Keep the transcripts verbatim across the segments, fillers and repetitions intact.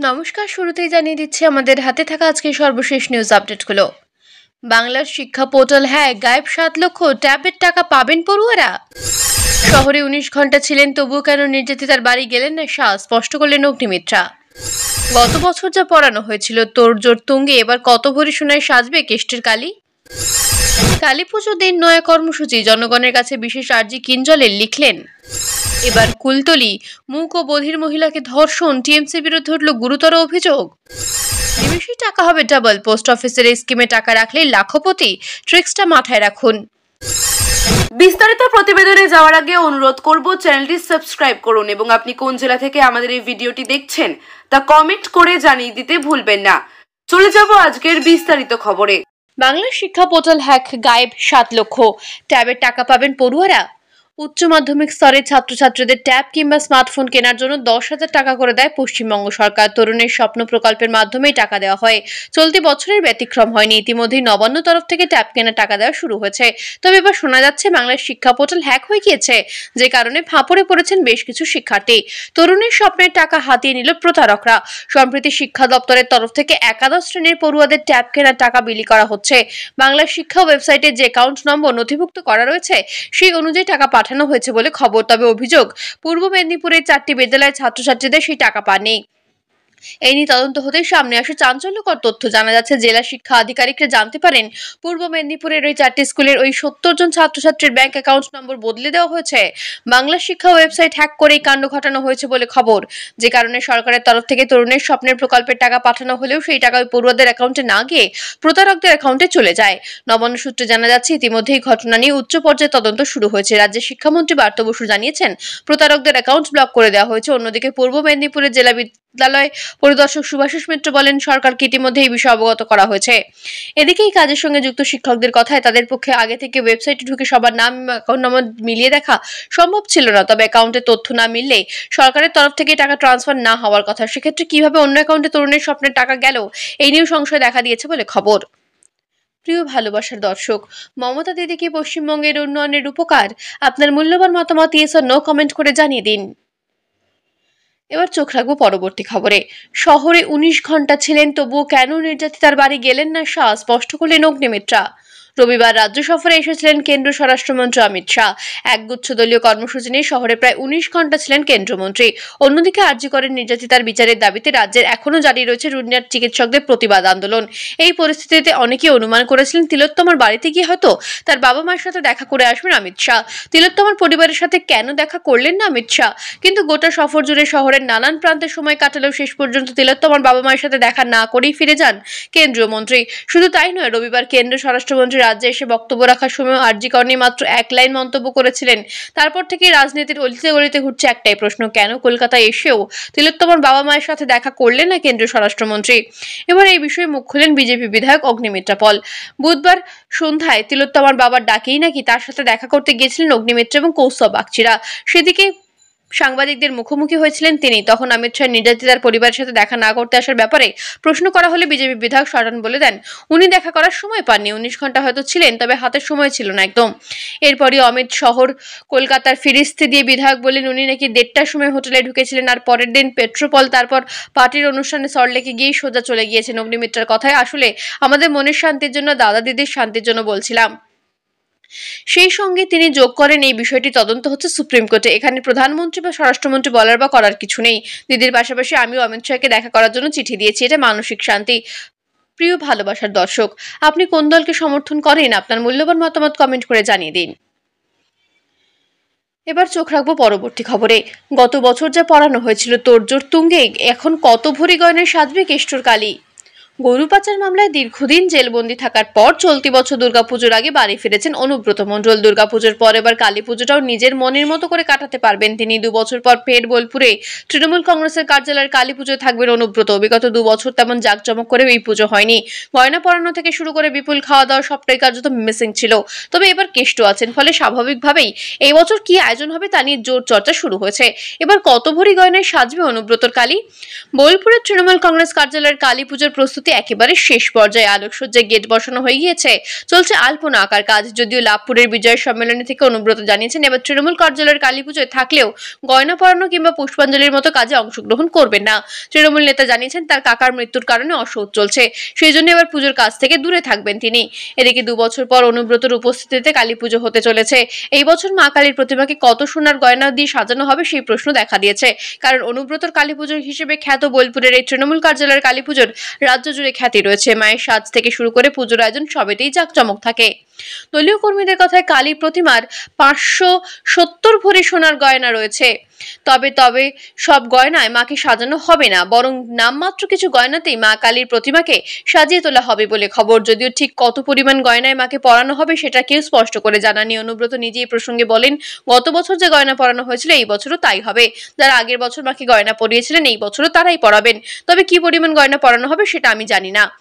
নমস্কার, শুরুতেই জানিয়ে দিচ্ছি আমাদের হাতে থাকা আজকে সর্বশেষ নিউজ আপডেটগুলো। বাংলার শিক্ষা পোর্টাল হ্যাক, গায়েব সাত লক্ষ, ট্যাবের টাকা পাবেন পড়ুয়ারা। শহরে উনিশ ঘন্টা ছিলেন, তবুও কেন নির্যাতিতার বাড়ি গেলেন না শাহ, স্পষ্ট করলেন অগ্নিমিত্রা। গত বছর যা পড়ানো হয়েছিল তোড়জোড় তুঙ্গে, এবার কত ভরি সোনায় সাজবে কেষ্টের কালী। কালী পুজো দিন নয়া কর্মসূচি, জনগণের কাছে বিশেষ আর্জি কিঞ্জলে লিখলেন। এবার কুলতলি, মূক ও বধির মহিলাকে ধর্ষণ, টিএমসির বিরুদ্ধে উঠল গুরুতর অভিযোগ। নিমেষেই টাকা হবে ডাবল, পোস্ট অফিসের এই স্কিমে টাকা রাখলে লাখপতি, ট্রিক্সটা মাথায় রাখুন। বিস্তারিত প্রতিবেদনে যাওয়ার আগে অনুরোধ করব চ্যানেলটি সাবস্ক্রাইব করুন এবং আপনি কোন জেলা থেকে আমাদের এই ভিডিওটি দেখছেন তা কমেন্ট করে জানিয়ে দিতে ভুলবেন না। চলে যাব আজকের বিস্তারিত খবরে। বাংলার শিক্ষা পোর্টাল হ্যাক, গায়েব সাত লক্ষ, ট্যাবের টাকা পাবেন পড়ুয়ারা। উচ্চ মাধ্যমিক স্তরের ছাত্রছাত্রীদের ট্যাব কিংবা স্মার্টফোন কেনার জন্য দশ হাজার টাকা করে দেয় পশ্চিমবঙ্গ সরকার। তরুণের স্বপ্ন প্রকল্পের মাধ্যমেই টাকা দেওয়া হয়। চলতি বছরের ব্যতিক্রম হয়নি, ইতিমধ্যেই নবান্ন তরফ থেকে ট্যাব কেনার টাকা দেওয়া শুরু হয়েছে। তবে এবার শোনা যাচ্ছে বাংলার শিক্ষা পোর্টাল হ্যাক হয়ে গিয়েছে, যে কারণে ফাঁপড়ে পড়েছেন বেশ কিছু শিক্ষার্থী। তরুণের স্বপ্নের টাকা হাতিয়ে নিল প্রতারকরা। সম্প্রতি শিক্ষা দপ্তরের তরফ থেকে একাদশ শ্রেণীর পড়ুয়াদের ট্যাব কেনার টাকা বিলি করা হচ্ছে। বাংলার শিক্ষা ওয়েবসাইটে যে অ্যাকাউন্ট নম্বর নথিভুক্ত করা রয়েছে সেই অনুযায়ী টাকা পাঠানো হয়েছে বলে খবর। তবে অভিযোগ, পূর্ব মেদিনীপুরের চারটি বিদ্যালয়ের ছাত্রছাত্রীদের সেই টাকা পাননি। এই নিয়ে তদন্ত হতেই সামনে আসে চাঞ্চল্যকর তথ্য। জানা যাচ্ছে জেলা শিক্ষা আধিকারিকরা জানতে পারেন পূর্ব মেদিনীপুরের ওই চারটি স্কুলের ওই সত্তর জন ছাত্রছাত্রীর ব্যাংক অ্যাকাউন্ট নম্বর বদলে দেওয়া হয়েছে। বাংলা শিক্ষা ওয়েবসাইট হ্যাক করে এই কাণ্ড ঘটানো হয়েছে বলে খবর, যে কারণে সরকারের তরফ থেকে তরুণের স্বপ্নের প্রকল্পের টাকা পাঠানো হলেও সেই টাকা ওই পড়ুয়াদের অ্যাকাউন্টে না গিয়ে প্রতারকদের অ্যাকাউন্টে চলে যায়। নবান্ন সূত্রে জানা যাচ্ছে ইতিমধ্যেই ঘটনা নিয়ে উচ্চ পর্যায়ে তদন্ত শুরু হয়েছে। রাজ্যের শিক্ষামন্ত্রী পার্থ বসু জানিয়েছেন প্রতারকদের অ্যাকাউন্ট ব্লক করে দেওয়া হয়েছে। অন্যদিকে পূর্ব মেদিনীপুরের জেলা বিদ্যালয় পরিদর্শক সুভাষিস মিত্র বলেন সরকারকে ইতিমধ্যে এই বিষয়ে অবগত করা হয়েছে। এদিকে এই কাজের সঙ্গে যুক্ত শিক্ষকদের কথায় তাদের পক্ষে আগে থেকে ওয়েবসাইটে ঢুকে সবার নাম অ্যাকাউন্ট নম্বর মিলিয়ে দেখা সম্ভব ছিল না। তবে অ্যাকাউন্টে তথ্য না মিললে সরকারের তরফ থেকে টাকা ট্রান্সফার না হওয়ার কথা। সেক্ষেত্রে কিভাবে অন্য অ্যাকাউন্টে তরুণের স্বপ্নের টাকা গেল, এই নিয়েও সংশয় দেখা দিয়েছে বলে খবর। প্রিয় ভালোবাসার দর্শক, মমতা দিদি কি পশ্চিমবঙ্গের উন্নয়নের উপকার? আপনার মূল্যবান মতামত ইয়েস অর নো কমেন্ট করে জানিয়ে দিন। এবার চোখ রাখবো পরবর্তী খবরে। শহরে উনিশ ঘন্টা ছিলেন, তবুও কেন নির্যাতিতার বাড়ি গেলেন না শাহ, স্পষ্ট করলেন অগ্নিমিত্রা। রবিবার রাজ্য সফরে এসেছিলেন কেন্দ্রীয় স্বরাষ্ট্রমন্ত্রী অমিত শাহ। একগুচ্ছ দলীয় কর্মসূচি নিয়ে শহরে প্রায় উনিশ ঘন্টা ছিলেন কেন্দ্রমন্ত্রী। অন্যদিকে আরজি করের নির্যাতিতার বিচারের দাবিতে রাজ্যের এখনও জারি রয়েছে রুনিয়ার চিকিৎসকদের প্রতিবাদ আন্দোলন। এই পরিস্থিতিতে অনেকেই অনুমান করেছিলেন তিলোত্তমার বাড়িতে গিয়ে হয়তো তার বাবা মায়ের সাথে দেখা করে আসবেন অমিত শাহ। তিলোত্তমার পরিবারের সাথে কেন দেখা করলেন না অমিত শাহ? কিন্তু গোটা সফর জুড়ে শহরের নানান প্রান্তে সময় কাটালেও শেষ পর্যন্ত তিলোত্তমার বাবা মায়ের সাথে দেখা না করেই ফিরে যান কেন্দ্রীয় মন্ত্রী। শুধু তাই নয়, রবিবার কেন্দ্রীয় স্বরাষ্ট্রমন্ত্রী রাজ্যে এসে বক্তব্য রাখার সময় আরজি কর নিয়ে মাত্র এক লাইন মন্তব্য করেছিলেন। তারপর থেকে রাজনীতির অলিতে গলিতে ঘুরছে একটাই প্রশ্ন, কেন কলকাতায় এসেও তিলোত্তমার বাবা মায়ের সাথে দেখা করলেন না কেন্দ্রীয় স্বরাষ্ট্রমন্ত্রী? এবার এই বিষয়ে মুখ খুলেন বিজেপি বিধায়ক অগ্নিমিত্রা পল। বুধবার সন্ধ্যায় তিলোত্তমার বাবার ডাকেই নাকি তার সাথে দেখা করতে গিয়েছিলেন অগ্নিমিত্রা এবং কৌস্তব বাগচিরা। সেদিকে সাংবাদিকদের মুখোমুখি হয়েছিলেন তিনি। তখন অমিত শাহ নির্যাতিতার পরিবারের সাথে দেখা না করতে আসার ব্যাপারে প্রশ্ন করা হলে বিজেপি বিধায়ক সরান বলে দেন উনি দেখা করার সময় পাননি। উনিশ ঘন্টা হয়তো ছিলেন, তবে হাতের সময় ছিল না একদম। এরপরই অমিত শহর কলকাতার ফিরিস্তি দিয়ে বিধায়ক বললেন উনি নাকি দেড়টার সময় হোটেলে ঢুকেছিলেন আর পরের দিন পেট্রোপল, তারপর পার্টির অনুষ্ঠানে সল্টলেকে গিয়েই সোজা চলে গিয়েছেন। অগ্নিমিত্রার কথায় আসলে আমাদের মনের শান্তির জন্য, দাদা দিদির শান্তির জন্য বলছিলাম। সেই সঙ্গে তিনি যোগ করেন এই বিষয়টি তদন্ত হচ্ছে সুপ্রিম কোর্টে। এখানে প্রধানমন্ত্রী বা স্বরাষ্ট্রমন্ত্রী বলার বা করার কিছু নেই। দিদির পাশাপাশি আমিও অমিত শাহকে দেখা করার জন্য চিঠি দিয়েছি, এটা মানসিক শান্তি। প্রিয় ভালোবাসার দর্শক, আপনি কোন দলকে সমর্থন করেন? আপনার মূল্যবান মতামত কমেন্ট করে জানিয়ে দিন। এবার চোখ রাখবো পরবর্তী খবরে। গত বছর যা পড়ানো হয়েছিল তোড়জোড় তুঙ্গে, এখন কত ভরি গয়নায় সাজবে কেষ্টর কালী। গরু পাচার মামলায় দীর্ঘদিন জেলবন্দি থাকার পর চলতি বছর দুর্গাপুজোর আগে বাড়ি ফিরেছেন অনুব্রত মণ্ডল। দুর্গাপুজোর পর এবার কালী পুজোটাও নিজের মনের মতো করে কাটাতে পারবেন তিনি। দু বছর পর ফের বোলপুরে তৃণমূল কংগ্রেসের কার্যালয়ের কালী পুজোয় থাকবেন অনুব্রত। বিগত দু বছর তেমন জাঁকজমক করেও এই পুজো হয়নি। গয়না পরানো থেকে শুরু করে বিপুল খাওয়া দাওয়া সবটাই কার্যত মিসিং ছিল। তবে এবার কেষ্ট আছেন, ফলে স্বাভাবিকভাবেই এই বছর কি আয়োজন হবে তা নিয়ে জোর চর্চা শুরু হয়েছে। এবার কত ভরি গয়নায় সাজবে অনুব্রতর কালী? বোলপুরের তৃণমূল কংগ্রেস কার্যালয়ের কালী পুজোর প্রস্তুতি প্রস্তুতি একেবারে শেষ পর্যায়ে। আলোকসজ্জায় গেট বসানো হয়ে গিয়েছে, চলছে আলপনা আঁকার কাজ। যদিও লাভপুরের বিজয় সম্মেলনী থেকে অনুব্রত জানিয়েছেন এবার তৃণমূল কার্যালয়ের কালী পুজোয় থাকলেও গয়না পরানো কিংবা পুষ্পাঞ্জলির মতো কাজে অংশগ্রহণ করবেন না। তৃণমূল নেতা জানিয়েছেন তার কাকার মৃত্যুর কারণে অসহ্য চলছে, সেই জন্য এবার পুজোর কাজ থেকে দূরে থাকবেন তিনি। এদিকে দু বছর পর অনুব্রতর উপস্থিতিতে কালী পুজো হতে চলেছে। এই বছর মা কালীর প্রতিমাকে কত সোনার গয়না দিয়ে সাজানো হবে সেই প্রশ্ন দেখা দিয়েছে, কারণ অনুব্রতর কালী পুজো হিসেবে খ্যাত বোলপুরের এই তৃণমূল কার্যালয়ের কালী পুজোর রাজ্য জুড়ে খ্যাতি রয়েছে। মায়ের সাজ থেকে শুরু করে পুজোর আয়োজন সবেতেই জাঁকজমক থাকে। দলীয় কর্মীদের কথায় কালী প্রতিমার পাঁচশো সত্তর ভরি সোনার গয়না রয়েছে। তবে তবে সব গয়নায় মাকে সাজানো হবে না, বরং নামমাত্র কিছু গয়নাতেই মা কালীর প্রতিমাকে সাজিয়ে তোলা হবে বলে খবর। যদিও ঠিক কত পরিমাণ গয়নায় মাকে পরানো হবে সেটা কেউ স্পষ্ট করে জানানি। অনুব্রত নিজেই প্রসঙ্গে বলেন, গত বছর যে গয়না পরানো হয়েছিল এই বছরও তাই হবে। যারা আগের বছর মাকে গয়না পরিয়েছিলেন এই বছরও তারাই পরাবেন। তবে কি পরিমাণ গয়না পরানো হবে সেটা আমি জানি না।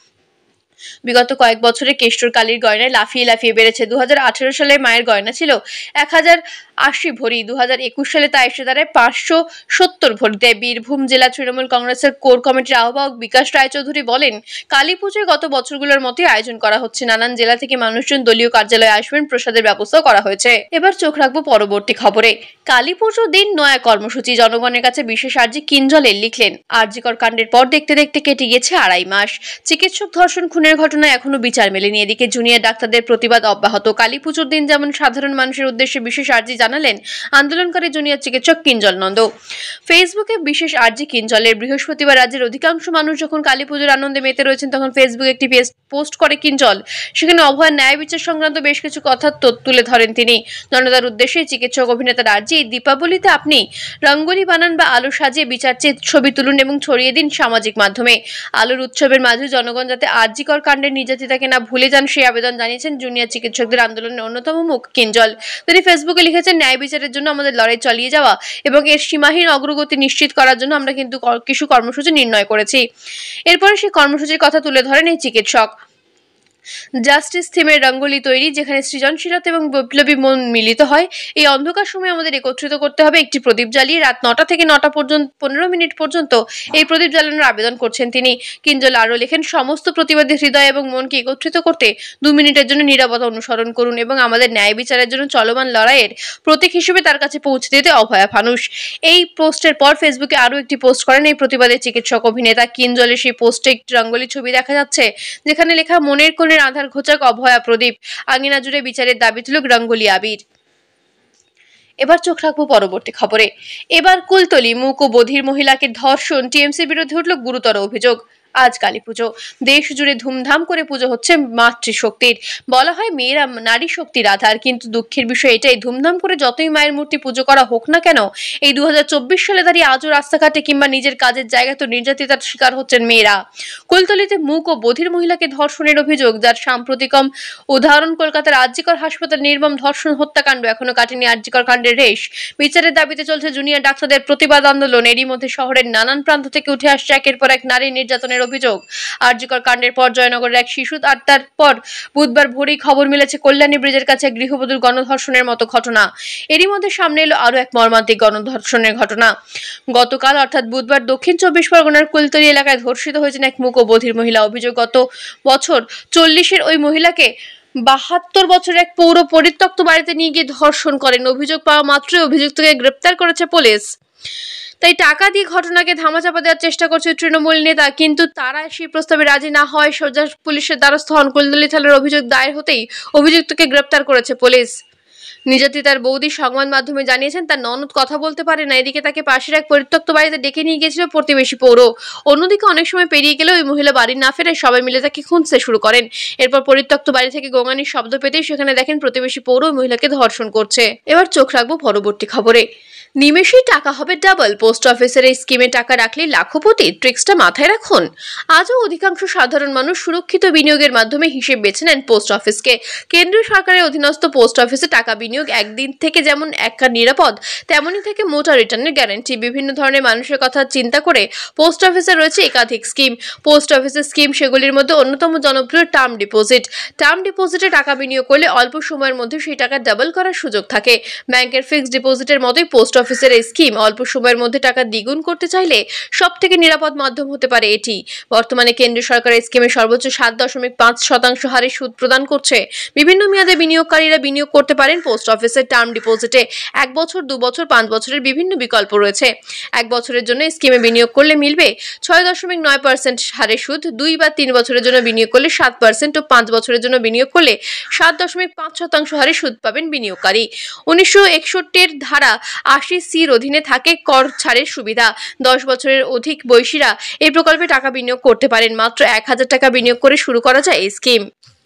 বিগত কয়েক বছরে কেষ্টর কালীর গয়নায় লাফিয়ে লাফিয়ে বেড়েছে। দু হাজার আঠেরো সালে মায়ের গয়না ছিল এক হাজার আশি ভরি, দু হাজার একুশ সালে তা এসে দাঁড়ায় পাঁচশো সত্তর ভরিতে। বীরভূম জেলা তৃণমূল কংগ্রেসের কোর কমিটির আহ্বায়ক বিকাশ রায়চৌধুরী বলেন, কালী পুজোয় গত বছরগুলোর মতোই আয়োজন করা হচ্ছে। নানান জেলা থেকে মানুষজন দলীয় কার্যালয়ে আসবেন, প্রসাদের ব্যবস্থাও করা হয়েছে। এবার চোখ রাখবো পরবর্তী খবরে। কালী পুজোর দিন নয়া কর্মসূচি, জনগণের কাছে বিশেষ আর্জি কিঞ্জলের লিখলেন। আরজিকর কাণ্ডের পর দেখতে দেখতে কেটে গিয়েছে আড়াই মাস। চিকিৎসক ধর্ষণ খুনের ঘটনায় এখনো বিচার মেলেনি। এদিকে জুনিয়র ডাক্তারদের প্রতিবাদ অব্যাহত। কালী পুজোর দিন যেমন সাধারণ মানুষের উদ্দেশ্যে বিশেষ আর্জি জানালেন আন্দোলনকারী জুনিয়র চিকিৎসক কিঞ্জল নন্দ। ফেসবুকে বিশেষ আর্জি কিঞ্জলের। বৃহস্পতিবার রাজ্যের অধিকাংশ মানুষ যখন কালী পুজোর আনন্দে মেতে রয়েছেন তখন ফেসবুকে একটি পোস্ট করে কিঞ্জল। সেখানে অভয় ন্যায় বিচার সংক্রান্ত বেশ কিছু কথা তুলে ধরেন তিনি। জনতার উদ্দেশ্যে চিকিৎসক অভিনেতার আর্জি, দীপাবলিতে আপনি রঙ্গোলি বানান বা আলো সাজিয়ে বিচার চেয়ে ছবি তুলুন এবং ছড়িয়ে দিন সামাজিক মাধ্যমে। আলোর উৎসবের মাঝে জনগণ যাতে আরজিকর কাণ্ডের নির্যাতিতাকে না ভুলে যান সেই আবেদন জানিয়েছেন জুনিয়র চিকিৎসকদের আন্দোলনের অন্যতম মুখ কিঞ্জল। তিনি ফেসবুকে লিখেছেন, ন্যায় বিচারের জন্য আমাদের লড়াই চালিয়ে যাওয়া এবং এর সীমাহীন অগ্রগতি নিশ্চিত করার জন্য আমরা কিন্তু কিছু কর্মসূচি নির্ণয় করেছি। এরপরে সেই কর্মসূচির কথা তুলে ধরেন এই চিকিৎসক। জাস্টিস থিমের রঙ্গোলি তৈরি, যেখানে সৃজনশীলতা এবং বিপ্লবী মন মিলিত হয়। এই অন্ধকার সময় আমাদের একত্রিত করতে হবে। একটি প্রদীপ জ্বালিয়ে রাত নটা থেকে নটা পর্যন্ত পনেরো মিনিট পর্যন্ত এই প্রদীপ জ্বালানোর আবেদন করছেন তিনি। কিঞ্জল আরও লেখেন, সমস্ত প্রতিবাদী হৃদয় এবং মনকে একত্রিত করতে দু মিনিটের জন্য নীরবতা অনুসরণ করুন এবং আমাদের ন্যায় বিচারের জন্য চলমান লড়াইয়ের প্রতীক হিসেবে তার কাছে পৌঁছে দিতে অভয়া ফানুষ। এই পোস্টের পর ফেসবুকে আরও একটি পোস্ট করেন এই প্রতিবাদের চিকিৎসক অভিনেতা। কিঞ্জলের সেই পোস্টে একটি রঙ্গোলি ছবি দেখা যাচ্ছে, যেখানে লেখা, মনের কোণে আধার ঘোচাক অভয়া প্রদীপ, আঙিনা জুড়ে বিচারের দাবি তুলুক রঙ্গোলি আবির। এবার চোখ রাখবো পরবর্তী খবরে। এবার কুলতলি, মূক ও বধির মহিলাকে ধর্ষণ, টিএমসির বিরুদ্ধে উঠল গুরুতর অভিযোগ। আজ কালী পুজো, দেশ জুড়ে ধুমধাম করে পুজো হচ্ছে মাতৃশক্তির। বলা হয় মেয়েরা নারী শক্তির আধার, কিন্তু দুঃখের বিষয় এটাই, ধুমধাম করে যতই মায়ের মূর্তি পুজো করা হোক না কেন, এই দু হাজার চব্বিশ সালে দাঁড়িয়ে আজও রাস্তাঘাটে কিংবা নিজের কাজের জায়গায় তো নির্যাতিতার শিকার হচ্ছেন মেয়েরা। কুলতলিতে মূক ও বধির মহিলাকে ধর্ষণের অভিযোগ, যার সাম্প্রতিকম উদাহরণ কলকাতার আরজিকর হাসপাতাল নির্মম ধর্ষণ হত্যাকাণ্ড। এখনো কাটেনি আরজিকর কাণ্ডের রেশ। বিচারের দাবিতে চলছে জুনিয়র ডাক্তারদের প্রতিবাদ আন্দোলন। এরই মধ্যে শহরের নানান প্রান্ত থেকে উঠে আসছে একের পর এক নারী নির্যাতনের অভিযোগ। আরজিকর কাণ্ডের পর জয়নগরের এক শিশু, আর তারপর বুধবার ভোরেই খবর মিলেছে কল্যাণী ব্রিজের কাছে এক গৃহবধূর গণধর্ষণের মতো ঘটনা। এরই মধ্যে সামনে এলো আরো এক মর্মান্তিক গণধর্ষণের ঘটনা। গতকাল অর্থাৎ বুধবার দক্ষিণ চব্বিশ পরগনার কুলতলি এলাকায় ধর্ষিত হয়েছেন এক মূক ও বধির মহিলা। অভিযোগ, গত বছর চল্লিশের ওই মহিলাকে বাহাত্তর বছরের এক পৌর পরিত্যক্ত বাড়িতে নিয়ে গিয়ে ধর্ষণ করেন। অভিযোগ পাওয়া মাত্রই অভিযুক্তকে গ্রেপ্তার করেছে পুলিশ। তাই টাকা দিয়ে ঘটনাকে ধামাচাপা দেওয়ার চেষ্টা করছে তৃণমূল নেতা, কিন্তু তারা সেই প্রস্তাবে রাজি না হয় সোজা পুলিশের দ্বারস্থ হন। কুলতলি থানার অভিযোগ দায়ের হতেই অভিযুক্তকে গ্রেপ্তার করেছে পুলিশ। নির্যাতিতার বৌদি সংবাদ মাধ্যমে জানিয়েছেন তার ননদ কথা বলতে পারে না, এদিকে তাকে পাশের এক পরিত্যক্ত বাড়িতে ডেকে নিয়ে গিয়েছিল প্রতিবেশী পৌর। অন্যদিকে অনেক সময় পেরিয়ে গেলেও ওই মহিলা বাড়ি না ফেরে সবাই মিলে তাকে খুঁজতে শুরু করেন। এরপর পরিত্যক্ত বাড়ি থেকে গোঙানির শব্দ পেতেই সেখানে দেখেন প্রতিবেশী পৌর ওই মহিলাকে ধর্ষণ করছে। এবার চোখ রাখবো পরবর্তী খবরে। নিমেষেই টাকা হবে ডাবল, পোস্ট অফিসের এই স্কিমে টাকা রাখলে লাখপতি, ট্রিক্সটা মাথায় রাখুন। আজও অধিকাংশ সাধারণ মানুষ সুরক্ষিত বিনিয়োগের মাধ্যমে হিসেব বেছে নেন পোস্ট অফিসকে। কেন্দ্রীয় সরকারের অধীনস্থ পোস্ট অফিসে টাকা বিনিয়োগ একদিন থেকে যেমন একটা নিরাপদ, তেমনই থেকে মোটা রিটার্নের গ্যারান্টি। বিভিন্ন ধরনের মানুষের কথা চিন্তা করে পোস্ট অফিসে রয়েছে একাধিক স্কিম। পোস্ট অফিসের স্কিম সেগুলির মধ্যে অন্যতম জনপ্রিয় টার্ম ডিপোজিট। টার্ম ডিপোজিটে টাকা বিনিয়োগ করলে অল্প সময়ের মধ্যে সেই টাকা ডাবল করার সুযোগ থাকে। ব্যাংকের ফিক্সড ডিপোজিটের মতোই পোস্ট অফিসের এই স্কিম অল্প সময়ের মধ্যে টাকা দ্বিগুণ করতে চাইলে সব থেকে নিরাপদ মাধ্যম হতে পারে এটি। বর্তমানে কেন্দ্রীয় সরকার এই স্কিমে সর্বোচ্চ সাত দশমিক পাঁচ শতাংশ হারে সুদ প্রদান করছে। বিভিন্ন মেয়াদে বিনিয়োগকারীরা বিনিয়োগ করতে পারেন। পোস্ট অফিসের টার্ম ডিপোজিটে এক বছর, দু বছর, পাঁচ বছরের বিভিন্ন বিকল্প রয়েছে। এক বছরের জন্য স্কিমে বিনিয়োগ করলে মিলবে ছয় দশমিক নয় পার্সেন্ট হারে সুদ। দুই বা তিন বছরের জন্য বিনিয়োগ করলে সাত পার্সেন্ট ও পাঁচ বছরের জন্য বিনিয়োগ করলে সাত দশমিক পাঁচ শতাংশ হারে সুদ পাবেন বিনিয়োগকারী। উনিশশো একষট্টির ধারা আশি সির অধীনে থাকে কর ছাড়ের সুবিধা। দশ বছরের অধিক বয়সীরা এই প্রকল্পে টাকা বিনিয়োগ করতে পারেন। মাত্র এক হাজার টাকা বিনিয়োগ করে শুরু করা যায় এই স্কিম।